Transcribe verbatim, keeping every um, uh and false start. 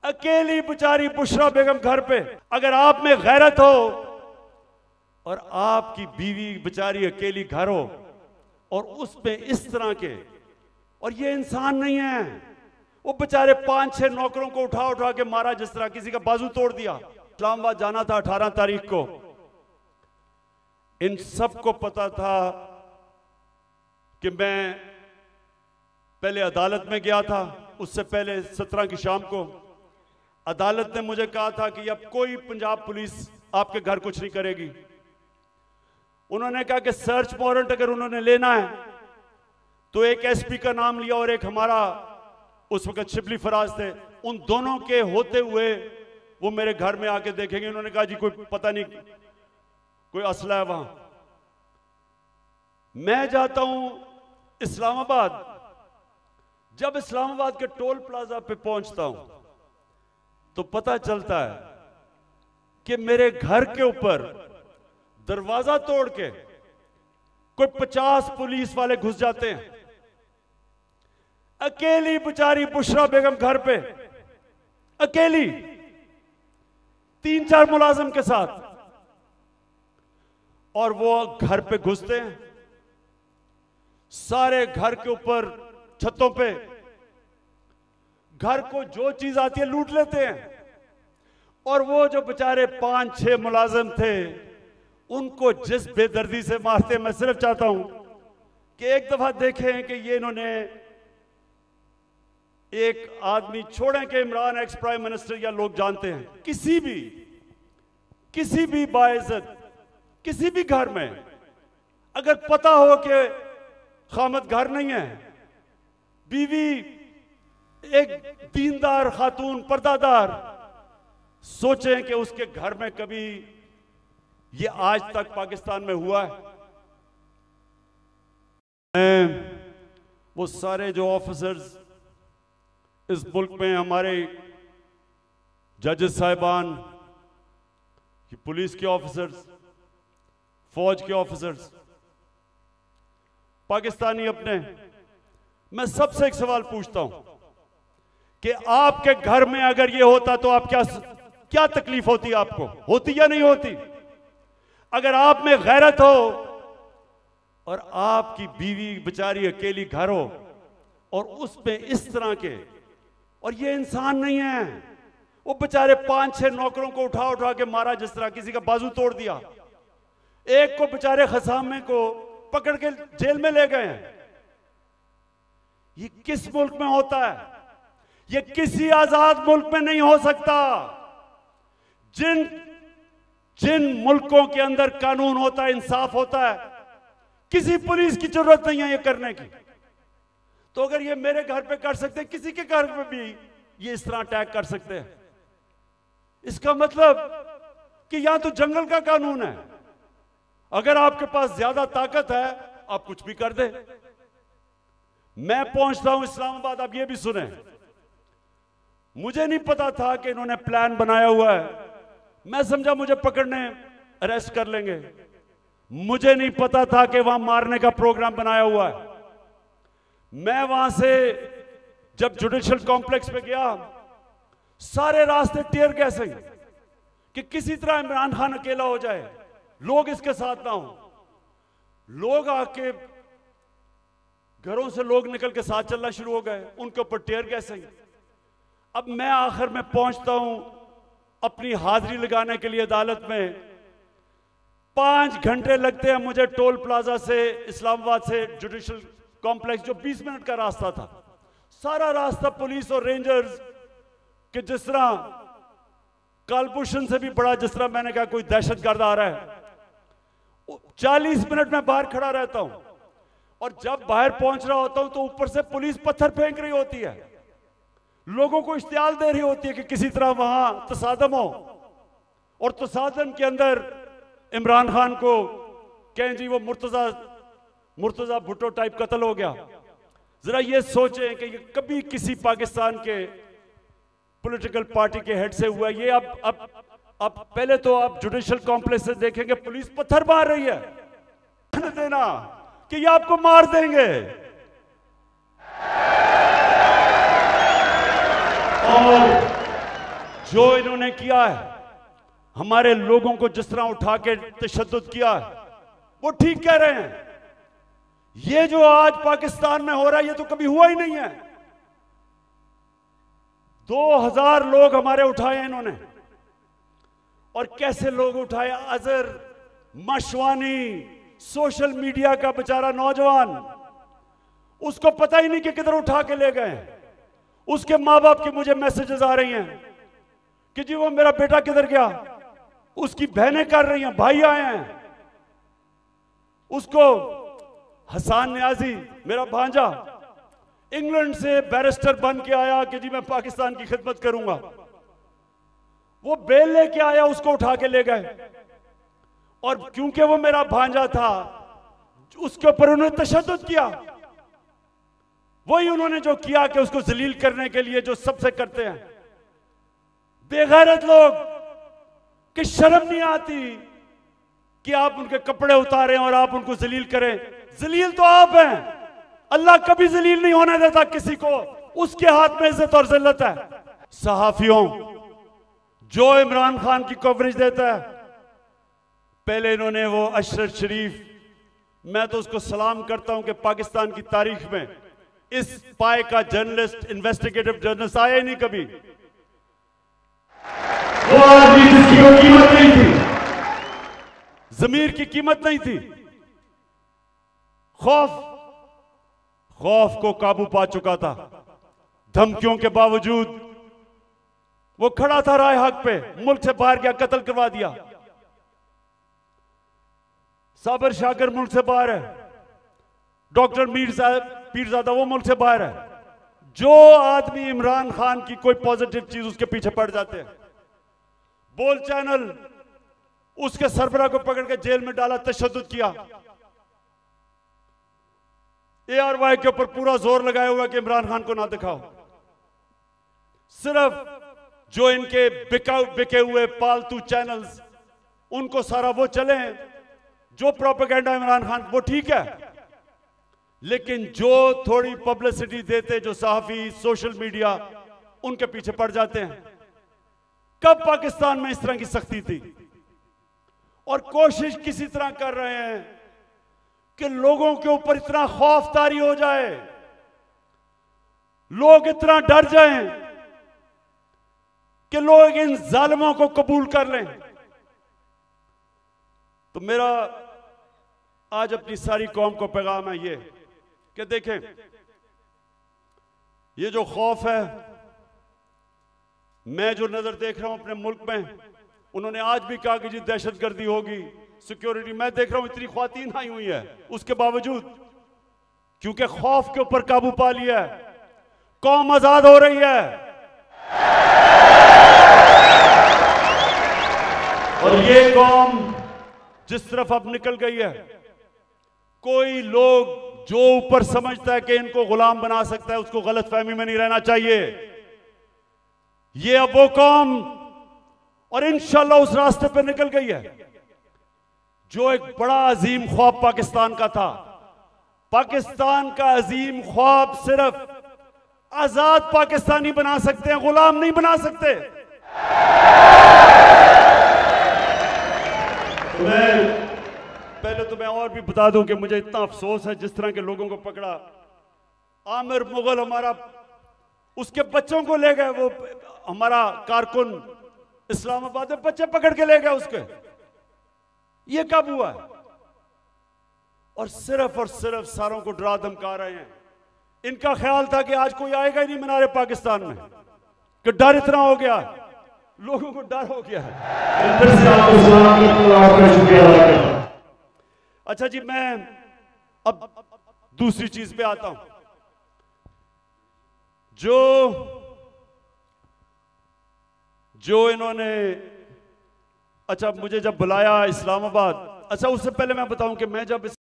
अकेली बेचारी बुशरा बेगम घर पे। अगर आप में गैरत हो और आपकी बीवी बेचारी अकेली घर हो और उस पे इस तरह के, और ये इंसान नहीं है, वो बेचारे पांच छह नौकरों को उठा उठा के मारा, जिस तरह किसी का बाजू तोड़ दिया। इस्लामाबाद जाना था अठारह तारीख को। इन सबको पता था कि मैं पहले अदालत में गया था, उससे पहले सत्रह की शाम को अदालत ने मुझे कहा था कि अब कोई पंजाब पुलिस आपके घर कुछ नहीं करेगी। उन्होंने कहा कि सर्च वारंट अगर उन्होंने लेना है तो एक एसपी का नाम लिया और एक हमारा उस वक्त शिबली फराज थे, उन दोनों के होते हुए वो मेरे घर में आके देखेंगे। उन्होंने कहा जी कोई पता नहीं कोई असला है वहां। मैं जाता हूं इस्लामाबाद। जब इस्लामाबाद के टोल प्लाजा पे पहुंचता हूं तो पता चलता है कि मेरे घर के ऊपर दरवाजा तोड़ के कोई पचास पुलिस वाले घुस जाते हैं। अकेली बेचारी बुशरा बेगम घर पे, अकेली, तीन चार मुलाजिम के साथ, और वो घर पे घुसते हैं। सारे घर के ऊपर छतों पे घर को जो चीज आती है लूट लेते हैं। और वो जो बेचारे पांच छह मुलाजिम थे उनको जिस बेदर्दी से मारते, मैं सिर्फ चाहता हूं कि एक दफा देखें कि ये इन्होंने एक आदमी छोड़ें कि इमरान एक्स प्राइम मिनिस्टर या लोग जानते हैं, किसी भी किसी भी बाइज्जत किसी भी घर में अगर पता हो कि खामद घर नहीं है, बीवी एक दीनदार खातून पर्दादार, सोचें कि उसके घर में कभी ये आज तक पाकिस्तान में हुआ है। मैं वो सारे जो ऑफिसर्स इस मुल्क में, हमारे जजेस साहिबान, पुलिस के ऑफिसर्स, फौज के ऑफिसर्स, पाकिस्तानी अपने, मैं सबसे एक सवाल पूछता हूं कि आपके घर में अगर ये होता तो आप क्या क्या तकलीफ होती, आपको होती या नहीं होती? अगर आप में गैरत हो और आपकी बीवी बेचारी अकेली घर हो और उस पे इस तरह के, और ये इंसान नहीं है, वो बेचारे पांच छह नौकरों को उठा उठा के मारा, जिस तरह किसी का बाजू तोड़ दिया। एक को बेचारे खसामे को पकड़ के जेल में ले गए हैं। ये किस मुल्क में होता है? ये किसी आजाद मुल्क में नहीं हो सकता। जिन जिन मुल्कों के अंदर कानून होता है, इंसाफ होता है, किसी पुलिस की जरूरत नहीं है ये करने की। तो अगर ये मेरे घर पे कर सकते हैं, किसी के घर पे भी ये इस तरह अटैक कर सकते हैं। इसका मतलब कि यहां तो जंगल का कानून है, अगर आपके पास ज्यादा ताकत है आप कुछ भी कर दे। मैं पहुंचता हूं इस्लामाबाद, आप ये भी सुने, मुझे नहीं पता था कि इन्होंने प्लान बनाया हुआ है। मैं समझा मुझे पकड़ने अरेस्ट कर लेंगे, मुझे नहीं पता था कि वहां मारने का प्रोग्राम बनाया हुआ है। मैं वहां से जब जुडिशियल कॉम्प्लेक्स पे गया, सारे रास्ते टीयर गैस हैं कि किसी तरह इमरान खान अकेला हो जाए, लोग इसके साथ ना हो। लोग आके घरों से लोग निकल के साथ चलना शुरू हो गए, उनके ऊपर टीयर गैस हैं। अब मैं आखिर में पहुंचता हूं अपनी हाजिरी लगाने के लिए अदालत में। पांच घंटे लगते हैं मुझे टोल प्लाजा से, इस्लामाबाद से जुडिशियल कॉम्प्लेक्स, जो बीस मिनट का रास्ता था। सारा रास्ता पुलिस और रेंजर्स के, जिस तरह कालभूषण से भी बड़ा, जिस तरह मैंने कहा कोई दहशतगर्द आ रहा है। चालीस मिनट में बाहर खड़ा रहता हूं और जब बाहर पहुंच रहा होता हूं तो ऊपर से पुलिस पत्थर फेंक रही होती है, लोगों को इश्तियाल दे रही होती है कि किसी तरह वहां तसादम हो, और तसादम के अंदर इमरान खान को कहें जी वो मुर्तजा मुर्तजा भुट्टो टाइप कत्ल हो गया। जरा ये सोचें कि ये कभी किसी पाकिस्तान के पॉलिटिकल पार्टी के हेड से हुआ। ये अब अब अब पहले तो आप जुडिशियल कॉम्प्लेक्स से देखेंगे पुलिस पत्थर मार रही है, देना कि ये आपको मार देंगे। और जो इन्होंने किया है, हमारे लोगों को जिस तरह उठा के तशद्दुद किया है, वो ठीक कह रहे हैं। ये जो आज पाकिस्तान में हो रहा है, ये तो कभी हुआ ही नहीं है। दो हजार लोग हमारे उठाए इन्होंने, और कैसे लोग उठाए? अजहर मशवानी, सोशल मीडिया का बेचारा नौजवान, उसको पता ही नहीं कि किधर उठा के ले गए। उसके मां बाप की मुझे मैसेजेस आ रही हैं कि जी वो मेरा बेटा किधर गया। उसकी बहनें कर रही हैं, भाई आए हैं। उसको हसन न्याजी, मेरा भांजा, इंग्लैंड से बैरिस्टर बन के आया कि जी मैं पाकिस्तान की खिदमत करूंगा। वो बेल लेके आया, उसको उठा के ले गए। और क्योंकि वो मेरा भांजा था, उसके ऊपर उन्होंने तशद्दुद किया। वही उन्होंने जो किया कि उसको जलील करने के लिए जो सबसे करते हैं बेगैरत लोग, कि शर्म नहीं आती कि आप उनके कपड़े उतारें और आप उनको जलील करें। जलील तो आप हैं, अल्लाह कभी जलील नहीं होने देता किसी को। उसके हाथ में इज्जत और जिल्लत है। सहाफियों, जो इमरान खान की कवरेज देता है, पहले इन्होंने वो अशरफ शरीफ, मैं तो उसको सलाम करता हूं कि पाकिस्तान की तारीख में इस पाए का जर्नलिस्ट, इन्वेस्टिगेटिव जर्नलिस्ट आया ही नहीं कभी। वो आदमी जिसकी कोई कीमत नहीं थी, जमीर की कीमत नहीं थी। खौफ खौफ को काबू पा चुका था। धमकियों के बावजूद वो खड़ा था राय हक पे, मुल्क से बाहर गया, कत्ल करवा दिया। साबर शाकर मुल्क से बाहर है, डॉक्टर मीर साहब पीरजादा वो मुल्क से बाहर है। जो आदमी इमरान खान की कोई पॉजिटिव चीज उसके पीछे पड़ जाते हैं। बोल चैनल, उसके सरबराह को पकड़ के जेल में डाला, तशद्दुद किया। ए आर वाई के ऊपर पूरा जोर लगाया हुआ कि इमरान खान को ना दिखाओ। सिर्फ जो इनके बिका बिके हुए पालतू चैनल्स, उनको सारा वो चले। जो प्रोपेगेंडा इमरान खान, वो ठीक है, लेकिन जो थोड़ी पब्लिसिटी देते जो सहाफी, सोशल मीडिया, उनके पीछे पड़ जाते हैं। कब पाकिस्तान में इस तरह की सख्ती थी? और कोशिश किसी तरह कर रहे हैं कि लोगों के ऊपर इतना खौफ तारी हो जाए, लोग इतना डर जाएं कि लोग इन जालिमों को कबूल कर लें। तो मेरा आज अपनी सारी कौम को पैगाम है ये कि देखें, ये जो खौफ है, मैं जो नजर देख रहा हूं अपने मुल्क में, उन्होंने आज भी कहा कि जी दहशतगर्दी होगी, सिक्योरिटी, मैं देख रहा हूं इतनी ख्वातीन आई हुई है, उसके बावजूद क्योंकि खौफ के ऊपर काबू पा लिया है, कौम आजाद हो रही है। और ये कौम जिस तरफ अब निकल गई है, कोई लोग जो ऊपर समझता है कि इनको गुलाम बना सकता है, उसको गलत फहमी में नहीं रहना चाहिए। ये अब वो कौम, और इंशाल्लाह उस रास्ते पे निकल गई है जो एक बड़ा अजीम ख्वाब पाकिस्तान का था। पाकिस्तान का अजीम ख्वाब सिर्फ आजाद पाकिस्तानी बना सकते हैं, गुलाम नहीं बना सकते। तो मैं पहले तो मैं और भी बता दूं कि मुझे इतना अफसोस है जिस तरह के लोगों को पकड़ा। आमिर मुगल हमारा, उसके बच्चों को ले गए, वो हमारा कारकुन इस्लामाबाद में बच्चे पकड़ के ले गए उसके। ये कब हुआ है? और सिर्फ और सिर्फ सारों को डरा धमका रहे हैं। इनका ख्याल था कि आज कोई आएगा ही नहीं मीनारे पाकिस्तान में, कि डर इतना हो गया, लोगों को डर हो गया है। फिर से आपको सलाम करता हूं, शुक्रिया। अच्छा जी, मैं अब दूसरी चीज पे आता हूं। जो जो इन्होंने, अच्छा मुझे जब बुलाया इस्लामाबाद, अच्छा उससे पहले मैं बताऊं कि मैं जब